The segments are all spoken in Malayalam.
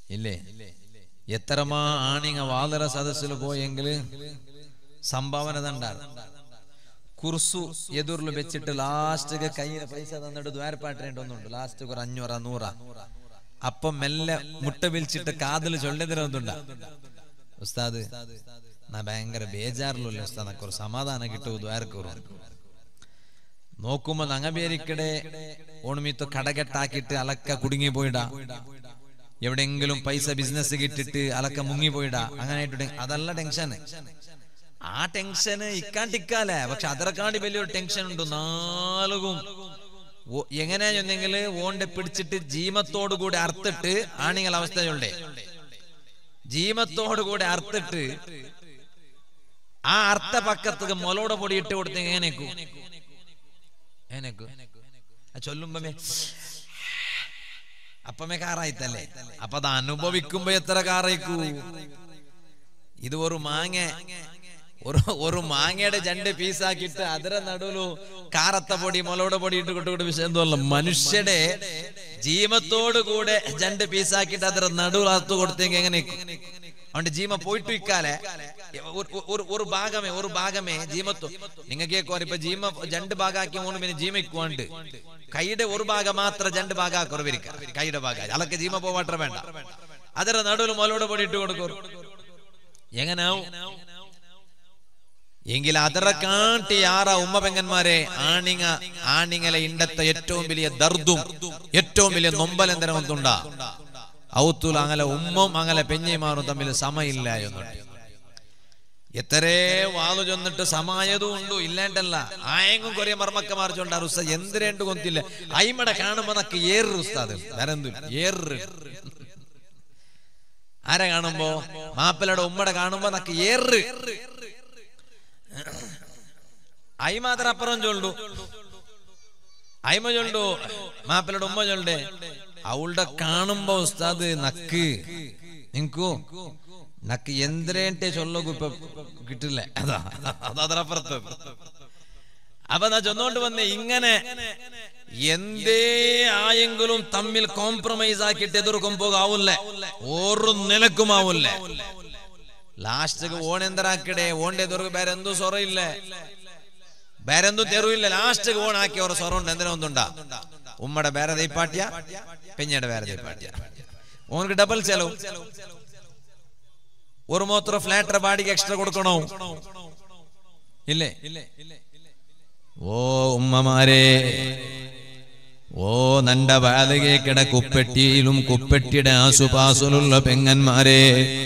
ഇല്ലേ? എത്രമാ ആണിങ്ങ വാതര സദസ്സിൽ പോയെങ്കിൽ സംഭാവന തണ്ടാറ് കുർസു എതിർല് വെച്ചിട്ട് ലാസ്റ്റ് കയ്യിൽ പൈസ തന്നിട്ട് ദ്വാരപ്പാട്ടേണ്ടൊന്നുണ്ട്. ലാസ്റ്റ് ഒരു 500 100 അപ്പം മെല്ലെ മുട്ട വിളിച്ചിട്ട് കാതിൽ ചൊല്ലിതരൊന്നുണ്ട. ഉസ്താദ് നാ ഭയങ്കര ബേജാറിലുള്ള ഉസ്താദ്, നക്കൊരു സമാധാനം കിട്ടൂ ദ്വാരക്കൂറും. നോക്കുമ്പോ നങ്ങബേരിക്കടെ ഓണമീത്ത് കടകെട്ടാക്കിയിട്ട് അലക്ക കുടുങ്ങി പോയിടാ, എവിടെയെങ്കിലും പൈസ ബിസിനസ് കിട്ടിട്ട് അലക്ക മുങ്ങി പോയിടാ, അങ്ങനെ അതല്ല ടെൻഷൻ. ആ ടെൻഷന് ഇക്കാണ്ടിക്കാലേ, പക്ഷെ അതിനെക്കാണ്ടി വലിയൊരു ടെൻഷൻ ഉണ്ട്. നാലുകും എങ്ങനെയാണെങ്കിൽ ഓണ്ടെ പിടിച്ചിട്ട് ജീമത്തോടു കൂടി അർത്തിട്ട് ആണിങ്ങൾ അവസ്ഥയുണ്ടേ, ജീമത്തോടു കൂടി അർത്തിട്ട് ആ അർത്ഥ പക്കത്ത് മുലോടെ പൊടി ഇട്ട് കൊടുത്ത് എങ്ങനെക്കൂ ചൊല്ലുമ്പമേ അപ്പമേ കാറായിത്തല്ലേ. അപ്പൊ അത് അനുഭവിക്കുമ്പോ എത്ര കാറായിക്കൂ. ഇത് ഒരു മാങ്ങ, ഒരു മാങ്ങയുടെ 2 പീസാക്കിയിട്ട് അതിരെ നടുവിലു കാറത്ത പൊടി മുളയുടെ പൊടി ഇട്ട് കൊട്ടുകൊണ്ട് വിഷയം തോന്നല. മനുഷ്യയുടെ ജീമത്തോടു കൂടെ 2 പീസാക്കിയിട്ട് അതിരെ നടുവിൽ അറുത്തു കൊടുത്തെങ്കിൽ എങ്ങനെ? അവന്റെ ജീമ പോയിട്ട് ഇക്കാലെ ഒരു ഭാഗമേ ജീമത്തു നിങ്ങൾക്ക് ഇപ്പൊ ജീമ 2 ഭാഗമാക്കി 3 പിന്നെ ജീമ ഇക്കുവാണ്ട് കൈയുടെ ഒരു ഭാഗം മാത്രം 2 ഭാഗമാക്കുറവിരിക്ക. കൈയുടെ ഭാഗം അതൊക്കെ ജീമ പോവാട്ട വേണ്ട. അതിരെ നടുവിൽ മുളയുടെ പൊടി ഇട്ട് കൊടുക്കും. എങ്ങനാവും എങ്കിൽ അതറെ കാട്ടി ആറാ ഉമ്മ പെങ്ങന്മാരെ ആണിങ്ങലെ ഇണ്ടത്തെ ഏറ്റവും വലിയ ദർദും ഏറ്റവും വലിയ നൊമ്പലെന്തരം ഒന്നുണ്ടാ. ഔത്തുൽ അങ്ങനെ ഉമ്മും അങ്ങനെ പെഞ്ഞിമാറും തമ്മിൽ സമയില്ല എന്നുണ്ട്. എത്രേ വാതു ചൊന്നിട്ട് സമായതും ഉണ്ടു ഇല്ലാണ്ടല്ല. ആയെങ്കും കൊറേ മർമ്മക്കമാർ ചൊണ്ടാർ ഉസ്താദ് എന്തിരേണ്ടു കൊന്നില്ല. അയിമടെ കാണുമ്പോ നക്ക് ഏറ് ഉസ്താദ് വരന്തു ഏറ്. ആരെ കാണുമ്പോ? മാപ്പിളയുടെ ഉമ്മടെ കാണുമ്പോ നക്ക് ഏറ്. അയി മാത്രം അപ്പുറം ചൊല്ലു, അയിമ ചൊല്ലു, മാപ്പിളയുടെ ഉമ്മ ചൊല്ലേ. അവളുടെ കാണുമ്പോ ഉസ്താദ് നക്ക് നിങ്ങക്കൂ നക്ക് എന്തരേണ്ടെ ചൊല്ലു ഇപ്പൊ കിട്ടില്ല. അതപ്പുറത്ത് അപ്പൊ നാ ചൊന്നോണ്ട് വന്നേ ഇങ്ങനെ എന്തേ ആയെങ്കിലും തമ്മിൽ കോംപ്രമൈസ് ആക്കിയിട്ട് എതിർക്കുമ്പോ ആവൂല്ലേ, ഒരു നിലക്കും ആവൂല്ലേ. ലാസ്റ്റ് ഓണെന്തരാക്കിടെ ഓണ്ടെ എതിർക്ക് ಬೇರೆ എന്തു സ്വറയില്ലേ, ಬೇರೆ എന്തു തെരുവില്ല. ലാസ്റ്റ് ഓണാക്കി ഒരു സ്വറ ഉണ്ട്. എന്തിനാ ഒന്നുണ്ടാ? ഉമ്മയുടെ ಬೇರೆ ദൈപ്പാട്ടിയ, പെഞ്ഞയുടെ ಬೇರೆ ദൈപ്പാട്ടിയ. ഓനക്ക് ഡബിൾ ചെലവ്. ഒരു മോത്ര ഫ്ലാറ്റർ ബാഡിക്ക് എക്സ്ട്രാ കൊടുക്കണോ ഇല്ലേ? ഓ ഉമ്മമാരെ, ഓ നണ്ട ബാലകേക്കട കുപ്പെട്ടിയിലും കുപ്പെട്ടിയുടെ ആസുപാസുലുള്ള പെങ്ങന്മാരെ,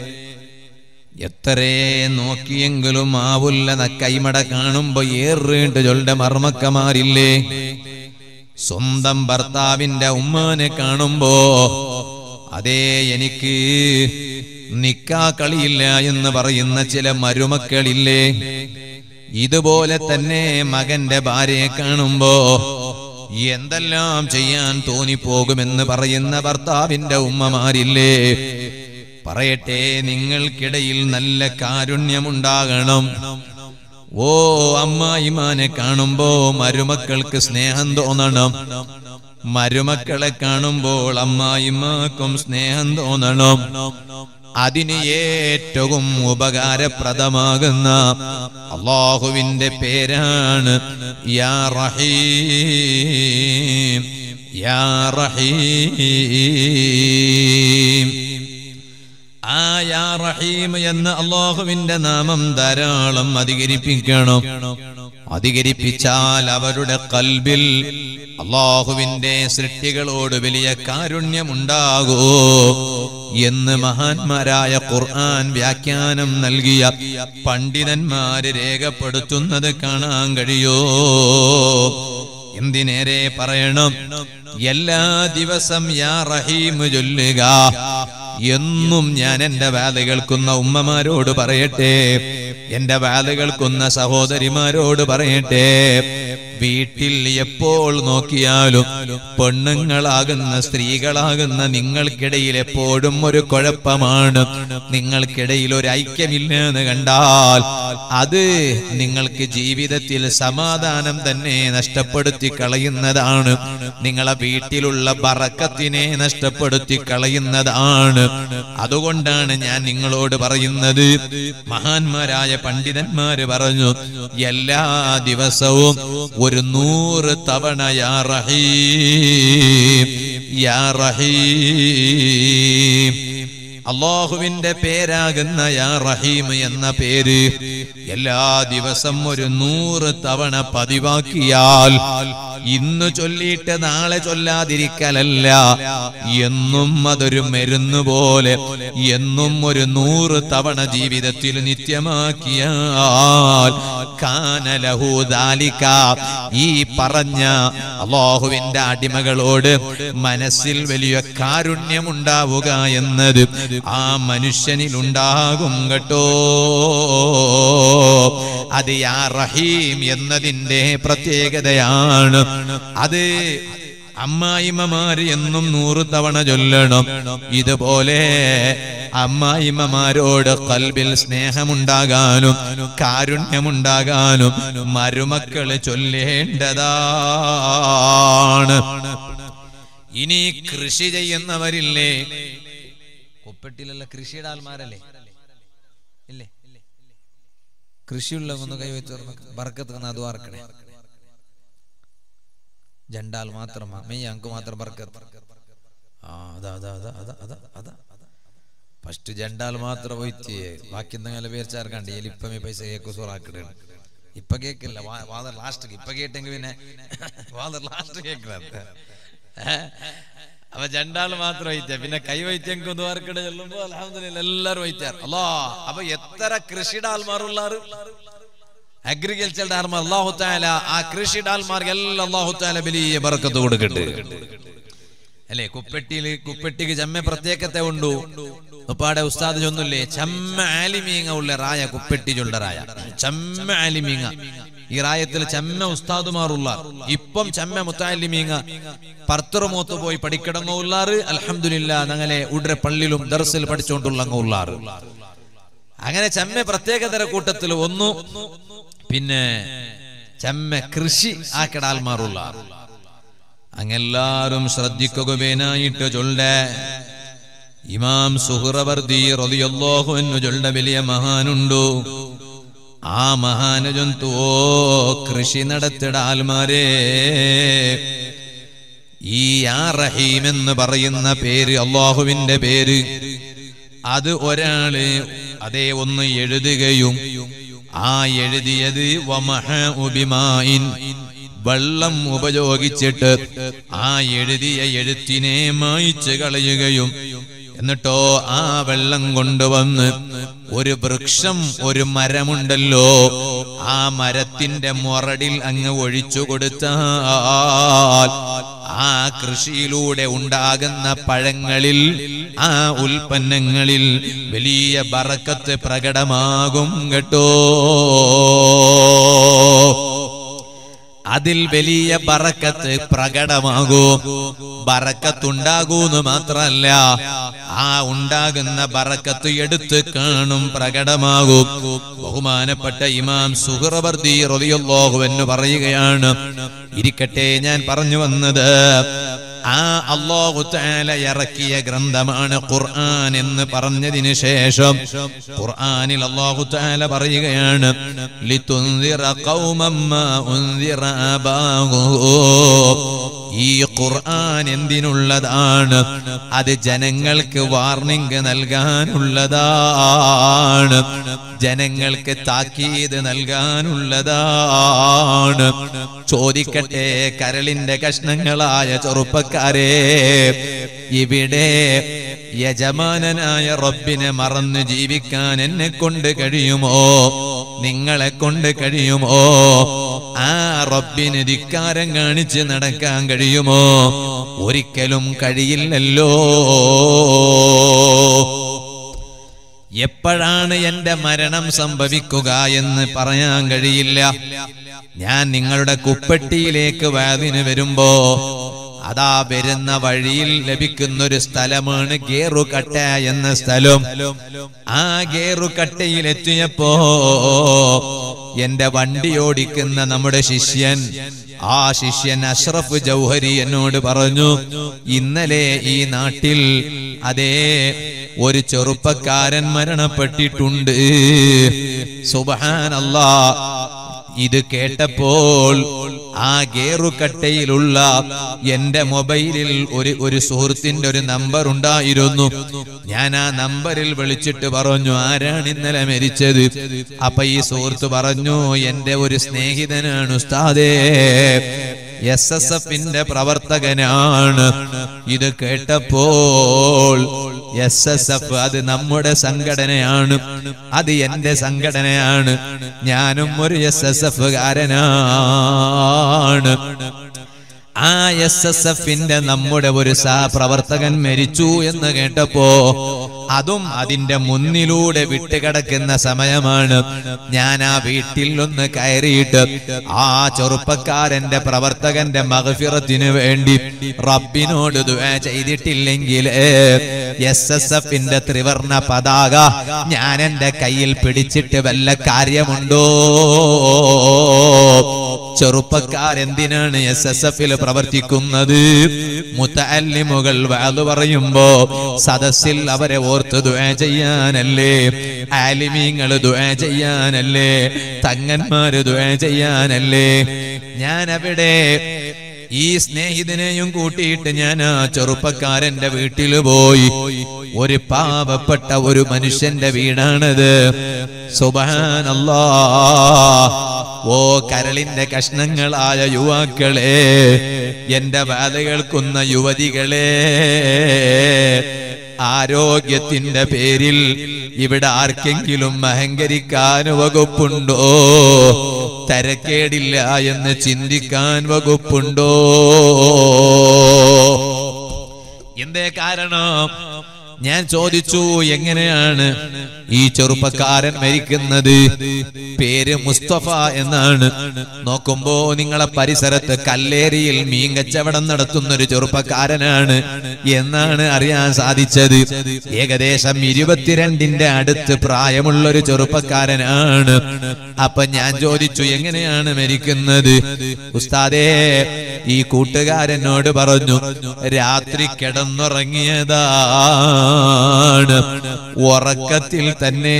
എത്രേ നോക്കിയെങ്കിലും ആവുല്ല കൈമട കാണുമ്പോ ഏറിട്ട് ചൊല്ലുടെ മർമ്മക്കമാരില്ലേ. സ്വന്തം ഭർത്താവിന്റെ ഉമ്മാനെ കാണുമ്പോ അതേ എനിക്ക് നിക്കാ കളിയില്ല എന്ന് പറയുന്ന ചില മരുമക്കളില്ലേ. ഇതുപോലെ തന്നെ മകന്റെ ഭാര്യയെ കാണുമ്പോ എന്തെല്ലാം ചെയ്യാൻ തോന്നിപ്പോകുമെന്ന് പറയുന്ന ഭർത്താവിന്റെ ഉമ്മമാരില്ലേ. പറയട്ടെ, നിങ്ങൾക്കിടയിൽ നല്ല കാരുണ്യമുണ്ടാകണം. ഓ അമ്മായിമാനെ കാണുമ്പോ മരുമക്കൾക്ക് സ്നേഹം തോന്നണം, മരുമക്കളെ കാണുമ്പോൾ അമ്മായിമാക്കും സ്നേഹം തോന്നണം. അതിന് ഏറ്റവും ഉപകാരപ്രദമാകുന്ന അല്ലാഹുവിന്റെ പേരാണ് യാ റഹീം, യാ റഹീം. ആ യാ റഹീം എന്ന അല്ലാഹുവിന്റെ നാമം ധാരാളം അധികരിപ്പിക്കണം. അധികരിപ്പിച്ചാൽ അവരുടെ ഖൽബിൽ അല്ലാഹുവിന്റെ സൃഷ്ടികളോട് വലിയ കാരുണ്യമുണ്ടാകൂ എന്ന് മഹാന്മാരായ ഖുർആൻ വ്യാഖ്യാനം നൽകിയ പണ്ഡിതന്മാര് രേഖപ്പെടുത്തുന്നത് കാണാൻ കഴിയോ? എന്തിനേറെ പറയണം, എല്ലാ ദിവസം യാ റഹീം ചൊല്ലുക. എന്നും ഞാൻ എന്റെ വാല് കേൾക്കുന്ന ഉമ്മമാരോട് പറയട്ടെ, എന്റെ വാല് കേൾക്കുന്ന സഹോദരിമാരോട് പറയട്ടെ, വീട്ടിൽ എപ്പോൾ നോക്കിയാലും പെണ്ണുങ്ങളാകുന്ന സ്ത്രീകളാകുന്ന നിങ്ങൾക്കിടയിൽ എപ്പോഴും ഒരു കുഴപ്പമാണ്, നിങ്ങൾക്കിടയിൽ ഒരു ഐക്യമില്ല എന്ന് കണ്ടാൽ അത് നിങ്ങൾക്ക് ജീവിതത്തിൽ സമാധാനം തന്നെ നഷ്ടപ്പെടുത്തി കളയുന്നതാണ്, നിങ്ങളെ വീട്ടിലുള്ള ബറക്കത്തിനെ നഷ്ടപ്പെടുത്തി കളയുന്നതാണ്. അതുകൊണ്ടാണ് ഞാൻ നിങ്ങളോട് പറയുന്നത്, മഹാന്മാരായ പണ്ഡിതന്മാര് പറഞ്ഞു, എല്ലാ ദിവസവും ഒരു 100 തവണ യാ റഹീം യാ റഹീം, അല്ലാഹുവിന്റെ പേരാകുന്ന യാ റഹീം എന്ന പേര് എല്ലാ ദിവസം ഒരു 100 തവണ പതിവാക്കിയാൽ ഇന്ന് ചൊല്ലിയിട്ട് നാളെ ചൊല്ലാതിരിക്കലല്ല, എന്നും അതൊരു മരുന്ന് പോലെ എന്നും ഒരു 100 തവണ ജീവിതത്തിൽ നിത്യമാക്കിയാൽ കാന ലഹു ദാലിക, ഈ പറഞ്ഞ അല്ലാഹുവിന്റെ അടിമകളോട് മനസ്സിൽ വലിയ കാരുണ്യമുണ്ടാവുക എന്നത് ആ മനുഷ്യനിലുണ്ടാകും കേട്ടോ. അത് യാ റഹീം എന്നതിന്റെ പ്രത്യേകതയാണ്. അത് അമ്മായിമ്മമാര് എന്നും 100 തവണ ചൊല്ലണം. ഇതുപോലെ അമ്മായിമ്മമാരോട് ഖൽബിൽ സ്നേഹമുണ്ടാകാനും കാരുണ്യമുണ്ടാകാനും മരുമക്കള് ചൊല്ലേണ്ടതാണ്. ഇനി കൃഷി ചെയ്യുന്നവരില്ലേ, കുപ്പട്ടിലുള്ള കൃഷിയുടെ ആൾമാരല്ലേ ഇല്ലേ? കൃഷിയുള്ള ഒന്ന് കൈവച്ച് ബർക്കത്ത് അതുവാർക്കണേ. ജണ്ടാൽ മാത്രമാ മെയ് അങ്ക് മാത്രം ബർക്കത്ത്. ഫസ്റ്റ് ജണ്ടാൽ മാത്രം പോയിട്ട് ബാക്കി എന്തെങ്കിലും പേർച്ചാർക്കാണ്ട് എലിപ്പമേ പൈസ കേക്ക് സുറാക്കിട. ഇപ്പൊ കേക്കില്ല, വാദർ ലാസ്റ്റ്. ഇപ്പൊ കേട്ടെങ്കിൽ പിന്നെ വാദർ ലാസ്റ്റ് കേൾക്കുന്നത്. അപ്പൊ ജണ്ടാൾ മാത്രം വഹിച്ച പിന്നെ കൈ വഹിച്ചെങ്കിൽ ദ്വാരക്കട ചെല്ലുമ്പോ അൽഹംദുലില്ലാ എല്ലാരും വഹിച്ചാർ. അല്ലാ, അപ്പൊ എത്ര കൃഷിയുടെ ആൾമാരുള്ളാറ്, അഗ്രികൾച്ചറുടെ ആൾമാർ. അല്ലാഹു തആല ആ കൃഷിയുടെ ആൾമാർക്ക് എല്ലാം അല്ലാഹു തആല വലിയ ബർക്കത്ത് കൊടുക്കട്ടെ അല്ലേ. കുപ്പെട്ടിക്ക് ചമ്മ പ്രത്യേകത ഉണ്ടു. ഉപ്പാടെ ഉസ്താദ് ചൊന്നില്ലേ, ചമ്മ ആലിമീങ്ങ ഉള്ള റായ കുപ്പെട്ടി ചൊല്ല റായ, ചമ്മ ആലിമീങ്ങ. ഈ റായത്തിൽ ചമ്മ ഉസ്താദുമാറുള്ള ഇപ്പം ചമ്മ മുത്താലിമീങ്ങ പർത്തറുമൂത്ത് പോയി പഠിക്കടങ്ങ ഉള്ളാറ്. അൽഹംദുലില്ലാ ഞങ്ങളെ ഉടരെ പള്ളിയിലും ദർസിൽ പഠിച്ചുകൊണ്ടുള്ള ഉള്ളാറ്. അങ്ങനെ ചമ്മ പ്രത്യേകതര കൂട്ടത്തിൽ ഒന്നു. പിന്നെ ചമ്മ കൃഷി ആക്കടാൽമാറുള്ള. അങ്ങെല്ലാരും ശ്രദ്ധിക്കുക വേനായിട്ട് ചൊല്ലേ. ഇമാം സുഹ്റവർദി റളിയല്ലാഹു അൻഹു ചൊല്ല വലിയ മഹാനുണ്ടു. ആ മഹാന ജന്തുവോ കൃഷി നടത്തിടാൽമാരെ, ഈ യാ റഹീം എന്ന് പറയുന്ന പേര്, അല്ലാഹുവിന്റെ പേര്, അത് ഒരാള് അതേ ഒന്ന് എഴുതുകയും ആ എഴുതിയത് വെള്ളം ഉപയോഗിച്ചിട്ട് ആ എഴുതിയ എഴുത്തിനെ മായ്ച്ചു കളയുകയും എന്നിട്ടോ ആ വെള്ളം കൊണ്ടുവന്ന് ഒരു വൃക്ഷം, ഒരു മരമുണ്ടല്ലോ, ആ മരത്തിന്റെ മുരടിൽ അങ്ങ് ഒഴിച്ചു കൊടുത്താൽ ആ കൃഷിയിലൂടെ ഉണ്ടാകുന്ന പഴങ്ങളിൽ, ആ ഉൽപ്പന്നങ്ങളിൽ വലിയ ബറക്കത്ത് പ്രകടമാകും കേട്ടോ. അതിൽ വലിയ ബറക്കത്ത് പ്രകടമാകും. ബറക്കത്തുണ്ടാകൂന്ന് മാത്രല്ല, ആ ഉണ്ടാകുന്ന ബറക്കത്ത് എടുത്ത് കാണും, പ്രകടമാകും. ബഹുമാനപ്പെട്ട ഇമാം സുഹ്റവർദി റളിയല്ലാഹു അൻഹു പറയുകയാണ്. ഇരിക്കട്ടെ, ഞാൻ പറഞ്ഞു വന്നത് ആ അല്ലാഹു തആല ഇറക്കിയ ഗ്രന്ഥമാണ് ഖുർആൻ എന്ന് പറഞ്ഞതിന് ശേഷം ഖുർആനിൽ അല്ലാഹു തആല പറയുകയാണ്, ലിതുൻദിറ ഖൗമൻ മാ ഉൻദിറ ആബാഹും. ഈ ഖുർആൻ എന്തിനുള്ളതാണ്? അത് ജനങ്ങൾക്ക് വാർണിംഗ് നൽകാനുള്ളതാണ്, ജനങ്ങൾക്ക് താക്കീത് നൽകാനുള്ളതാണ്. ചോദിക്കട്ടെ, കരളിന്റെ കഷ്ണങ്ങളായ ചെറുപ്പക്കാരെ, ഇവിടെ യജമാനനായ റബ്ബിനെ മറന്ന് ജീവിക്കാൻ എന്നെ കൊണ്ട് കഴിയുമോ? നിങ്ങളെ കൊണ്ട് കഴിയുമോ? ആ റബ്ബിന് ധിക്കാരം കാണിച്ച് നടക്കാൻ കഴിയുമോ? ഒരിക്കലും കഴിയില്ലല്ലോ. എപ്പോഴാണ് എന്റെ മരണം സംഭവിക്കുക എന്ന് പറയാൻ കഴിയില്ല. ഞാൻ നിങ്ങളുടെ കുപ്പട്ടിയിലേക്ക് വാദിന് വരുമ്പോ അതാ വരുന്ന വഴിയിൽ ലഭിക്കുന്നൊരു സ്ഥലമാണ് ഗേറുകട്ട എന്ന സ്ഥലം. ആ ഗേറുകട്ടയിൽ എത്തിയപ്പോ എന്റെ വണ്ടി ഓടിക്കുന്ന നമ്മുടെ ശിഷ്യൻ, ആ ശിഷ്യൻ അഷ്റഫ് ജൗഹരി എന്നോട് പറഞ്ഞു, ഇന്നലെ ഈ നാട്ടിൽ അതേ ഒരു ചെറുപ്പക്കാരൻ മരണപ്പെട്ടിട്ടുണ്ട്. സുബ്ഹാനല്ലാഹ്. ഇത് കേട്ടപ്പോൾ ആ ഗേറുകട്ടയിലുള്ള എന്റെ മൊബൈലിൽ ഒരു സുഹൃത്തിന്റെ ഒരു നമ്പർ ഉണ്ടായിരുന്നു. ഞാൻ ആ നമ്പറിൽ വിളിച്ചിട്ട് പറഞ്ഞു, ആരാണ് ഇന്നലെ മരിച്ചത്? അപ്പൊ ഈ സുഹൃത്ത് പറഞ്ഞു, എന്റെ ഒരു സ്നേഹിതനാണ് ഉസ്താദേ, SSFന്റെ പ്രവർത്തകനാണ്. ഇത് കേട്ടപ്പോൾ SSF അത് നമ്മുടെ സംഘടനയാണ്, അത് എന്റെ സംഘടനയാണ്, ഞാനും ഒരു SSF കാരനാണ്. ആ SSFന്റെ നമ്മുടെ ഒരു പ്രവർത്തകൻ മരിച്ചു എന്ന് കേട്ടപ്പോ അതും അതിന്റെ മുന്നിലൂടെ വിട്ടുകിടക്കുന്ന സമയമാണ്. ഞാൻ ആ വീട്ടിൽ ഒന്ന് കയറിയിട്ട് ആ ചെറുപ്പക്കാരന്റെ പ്രവർത്തകന്റെ മഗ്ഫിറത്തിന് വേണ്ടി റബ്ബിനോട് ദുആ ചെയ്തിട്ടില്ലെങ്കിൽ SSFന്റെ ത്രിവർണ പതാക ഞാൻ എന്റെ കയ്യിൽ പിടിച്ചിട്ട് വല്ല കാര്യമുണ്ടോ? ചെറുപ്പക്കാരെന്തിനാണ് SSFൽ പ്രവർത്തിക്കുന്നത്? മുതഅല്ലിമുകൾ വഅദ് പറയുമ്പോ സദസ്സിൽ അവരെ ഓർത്ത് ദുആ ചെയ്യാനല്ലേ, ആലിമീങ്ങൾ ദുആ ചെയ്യാനല്ലേ, തങ്ങന്മാര് ദുആ ചെയ്യാനല്ലേ. ഞാൻ അവിടെ ഈ സ്നേഹിതനെയും കൂട്ടിയിട്ട് ഞാൻ ആ ചെറുപ്പക്കാരന്റെ വീട്ടിൽ പോയി. ഒരു പാവപ്പെട്ട ഒരു മനുഷ്യന്റെ വീടാണത്. സുബ്ഹാനല്ലാഹ്. ഓ കരളിന്റെ കഷ്ണങ്ങളായ യുവാക്കളെ, എന്റെ വാദ കേൾക്കുന്ന യുവതികളെ, ആരോഗ്യത്തിന്റെ പേരിൽ ഇവിടെ ആർക്കെങ്കിലും അഹങ്കരിക്കാൻ വകുപ്പുണ്ടോ? തരക്കേടില്ല എന്ന് ചിന്തിക്കാൻ വകുപ്പുണ്ടോ? എന്തേ കാരണം? ഞാൻ ചോദിച്ചു, എങ്ങനെയാണ് ഈ ചെറുപ്പക്കാരൻ മരിക്കുന്നത്? പേര് മുസ്തഫ എന്നാണ്. നോക്കുമ്പോ നിങ്ങളെ പരിസരത്ത് കല്ലേരിയിൽ മീൻ കച്ചവടം നടത്തുന്ന ഒരു ചെറുപ്പക്കാരനാണ് എന്നാണ് അറിയാൻ സാധിച്ചത്. ഏകദേശം 22ന്റെ അടുത്ത് പ്രായമുള്ളൊരു ചെറുപ്പക്കാരനാണ്. അപ്പൊ ഞാൻ ചോദിച്ചു, എങ്ങനെയാണ് മരിക്കുന്നത്? ഉസ്താദേ, ഈ കൂട്ടുകാരനോട് പറഞ്ഞു, രാത്രി കിടന്നുറങ്ങിയതാണ്, ഉറക്കത്തിൽ തന്നെ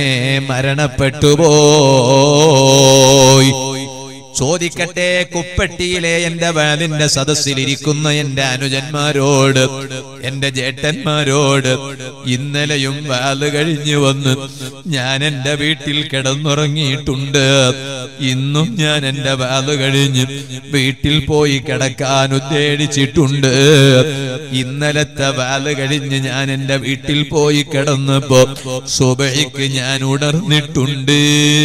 മരണപ്പെട്ടുപോയി. ചോദിക്കട്ടെ, കുപ്പട്ടിയിലെ എന്റെ വാലിന്റെ സദസ്സിലിരിക്കുന്ന എന്റെ അനുജന്മാരോട്, എന്റെ ജേട്ടന്മാരോട്, ഇന്നലെയും വാല് കഴിഞ്ഞു വന്ന് ഞാൻ എന്റെ വീട്ടിൽ കിടന്നുറങ്ങിയിട്ടുണ്ട്. ഇന്നും ഞാൻ എന്റെ വാല് കഴിഞ്ഞ് വീട്ടിൽ പോയി കിടക്കാൻ ഉദ്ദേശിച്ചിട്ടുണ്ട്. ഇന്നലത്തെ വാല് കഴിഞ്ഞ് ഞാൻ എന്റെ വീട്ടിൽ പോയി കിടന്നപ്പോ സുബഹിക്ക് ഞാൻ ഉണർന്നിട്ടുണ്ട്.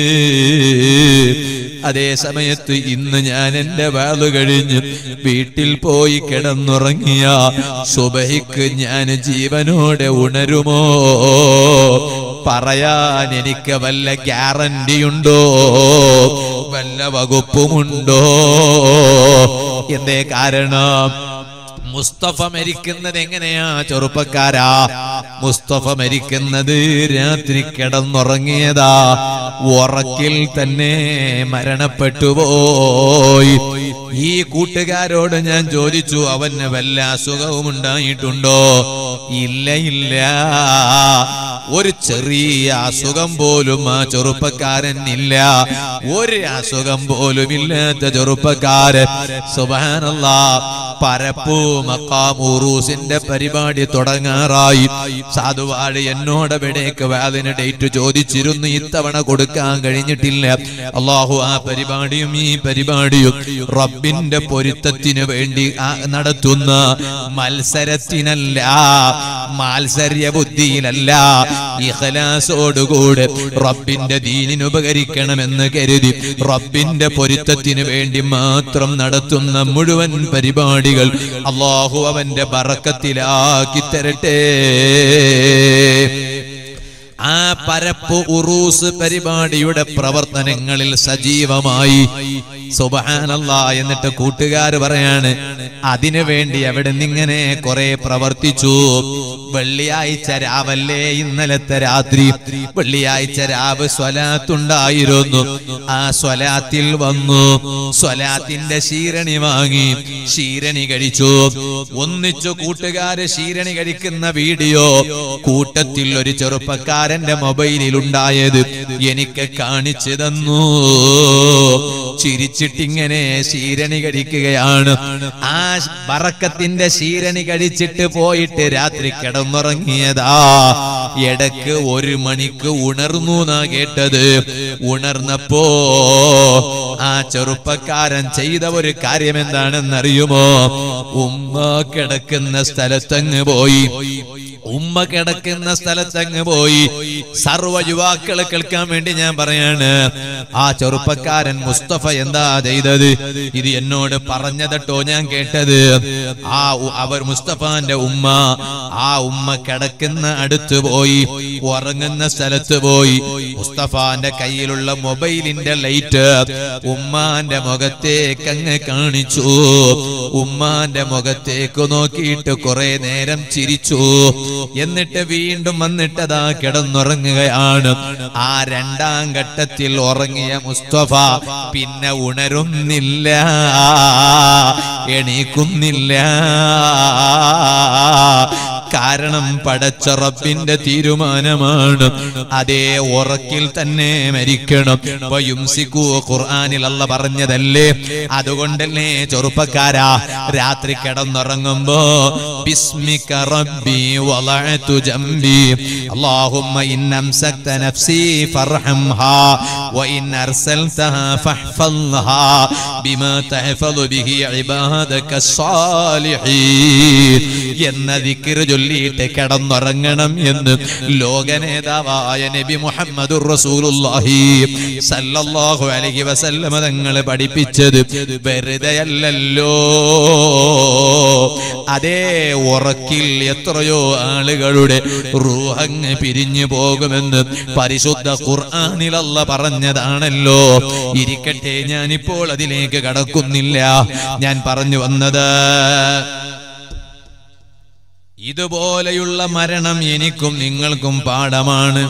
അതേ സമയത്ത് ഇന്ന് ഞാൻ എന്റെ വാല് കഴിഞ്ഞ് വീട്ടിൽ പോയി കിടന്നുറങ്ങിയ സുബഹിക്ക് ഞാൻ ജീവനോടെ ഉണരുമോ? പറയാൻ എനിക്ക് വല്ല ഗ്യാരണ്ടിയുണ്ടോ? വല്ല വകുപ്പുമുണ്ടോ? എന്തേ കാരണം? മുസ്തഫ മരിക്കുന്നത് എങ്ങനെയാ ചെറുപ്പക്കാരാ? മുസ്തഫ മരിക്കുന്നത് രാത്രി കിടന്നുറങ്ങിയതാ, ഉറക്കിൽ തന്നെ മരണപ്പെട്ടുപോയി. ഈ കൂട്ടുകാരോട് ഞാൻ ചോദിച്ചു, അവന് വല്ല അസുഖവും ഉണ്ടായിട്ടുണ്ടോ? ഇല്ല ഇല്ല, ഒരു ചെറിയ അസുഖം പോലും ആ ചെറുപ്പക്കാരൻ ഇല്ല. ഒരു അസുഖം പോലും ഇല്ലാത്ത ചെറുപ്പക്കാരൻ. സുബ്ഹാനല്ലാഹ്. പരപ്പൂ മഖാമുറൂസിന്റെ പരിപാടി തുടങ്ങാറായി. സാധുവാഴി എന്നോട് എവിടേക്ക് വാദിന് ഡേറ്റ് ചോദിച്ചിരുന്നു, ഇത്തവണ കൊടുക്കാൻ കഴിഞ്ഞിട്ടില്ല. അള്ളാഹു ആ പരിപാടിയും ഈ പരിപാടിയും റബ്ബിന്റെ പൊരുത്തത്തിന് വേണ്ടി നടത്തുന്ന മത്സരത്തിനല്ല, മാത്സര്യ ബുദ്ധിയിലല്ല, ഇഖ്ലാസോടുകൂടെ റബ്ബിന്റെ ദീനിന് ഉപകരിക്കണമെന്ന് കരുതി റബ്ബിന്റെ പൊരുത്തത്തിന് വേണ്ടി മാത്രം നടത്തുന്ന മുഴുവൻ പരിപാടികൾ അല്ലാഹു അവന്റെ ബറക്കത്തിലാക്കി തരട്ടെ. ആ പരപ്പ് ഉറൂസ് പരിപാടിയുടെ പ്രവർത്തനങ്ങളിൽ സജീവമായി. സുബ്ഹാനല്ലാഹ്. എന്നിട്ട് കൂട്ടുകാർ പറയാണ്, അതിനു വേണ്ടി അവിടെ നിന്നിങ്ങനെ കുറെ പ്രവർത്തിച്ചു. വെള്ളിയാഴ്ച രാവല്ലേ ഇന്നലത്തെ രാത്രി, വെള്ളിയാഴ്ച രാവ് സ്വലാത്തുണ്ടായിരുന്നു. ആ സ്വലാത്തിൽ വന്നു, സ്വലാത്തിന്റെ ശീരണി വാങ്ങി, ശീരണി കഴിച്ചു. ഒന്നിച്ചു കൂട്ടുകാര് ശീരണി കഴിക്കുന്ന വീഡിയോ കൂട്ടത്തിൽ ഒരു ചെറുപ്പക്കാരന്റെ മൊബൈലിൽ ഉണ്ടായത് എനിക്ക് കാണിച്ചു തന്നു. ചിരിച്ചിട്ടിങ്ങനെ ശീരണി കഴിക്കുകയാണ്. ആ ബറക്കത്തിന്റെ ശീരണി കഴിച്ചിട്ട് പോയിട്ട് രാത്രി കിടന്നുറങ്ങിയതാ. ഇടക്ക് 1 മണിക്ക് ഉണർന്നു എന്നാ കേട്ടത്. ഉണർന്നപ്പോ ആ ചെറുപ്പക്കാരൻ ചെയ്ത ഒരു കാര്യം എന്താണെന്നറിയുമോ? ഉമ്മ കിടക്കുന്ന സ്ഥലത്തങ്ങ് പോയി. ഉമ്മ കിടക്കുന്ന സ്ഥലത്തങ്ങ് പോയി. സർവ്വ യുവാക്കളെ കേൾക്കാൻ വേണ്ടി ഞാൻ പറയാണ്, ആ ചെറുപ്പക്കാരൻ മുസ്തഫ എന്താ ചെയ്തത്? ഇത് എന്നോട് പറഞ്ഞതട്ടോ ഞാൻ കേട്ടത്. അവർ മുസ്തഫാന്റെ ഉമ്മ, ആ ഉമ്മ കിടക്കുന്ന അടുത്ത് പോയി, ഉറങ്ങുന്ന സ്ഥലത്ത് പോയി. മുസ്തഫാന്റെ കയ്യിലുള്ള മൊബൈലിന്റെ ലൈറ്റ് ഉമ്മാന്റെ മുഖത്തേക്ക് അങ്ങ് കാണിച്ചു. ഉമ്മാന്റെ മുഖത്തേക്ക് നോക്കിയിട്ട് കുറെ നേരം ചിരിച്ചു. എന്നിട്ട് വീണ്ടും വന്നിട്ടതാ കിടന്നുറങ്ങുകയാണ്. ആ 2ാം ഘട്ടത്തിൽ ഉറങ്ങിയ മുസ്തഫ പിന്നെ ഉണരുന്നില്ല, എണീക്കുന്നില്ല. കാരണം പടച്ച റബ്ബിന്റെ തീരുമാനമാണ്. അതേ ഉറക്കിൽ തന്നെ മരിക്കണം. ഖുർആനിൽ അല്ലാഹ് പറഞ്ഞതല്ലേ. അതുകൊണ്ടല്ലേ ചെറുപ്പക്കാരാ, രാത്രി കിടന്നുറങ്ങുമ്പോ ബിസ്മിക റബ്ബി വളഅതു ജംബി അല്ലാഹുമ്മ ഇൻ അംസക്ത നഫ്സി ഫർഹംഹാ വഇൻ അർസൽതഹാ ഫഹ്ഫൽഹാ ബിമാ തഹ്ഫളു ബിഹി ഇബാദക സ്സാലിഹീൻ എന്ന ദിക്ർ ചൊല്ലിയിട്ട് കിടന്നുറങ്ങണം എന്ന് ലോകനേതാവായ നബി മുഹമ്മദുർ റസൂലുള്ളാഹി സല്ലല്ലാഹു അലൈഹി വസല്ലം തങ്ങൾ പഠിപ്പിച്ചത് വെറുതെയല്ലല്ലോ. അതേ ഉറക്കിൽ എത്രയോ ആളുകളുടെ റൂഹങ്ങ് പിരിഞ്ഞു പോകുമെന്ന് പരിശുദ്ധ ഖുർആനിൽ അല്ലാഹ് പറഞ്ഞതാണല്ലോ. ഇരിക്കട്ടെ, ഞാനിപ്പോൾ അതിലേക്ക് കടക്കുന്നില്ല. ഞാൻ പറഞ്ഞു വന്നത്, ഇതുപോലെയുള്ള മരണം എനിക്കും നിങ്ങൾക്കും പാഠമാണ്.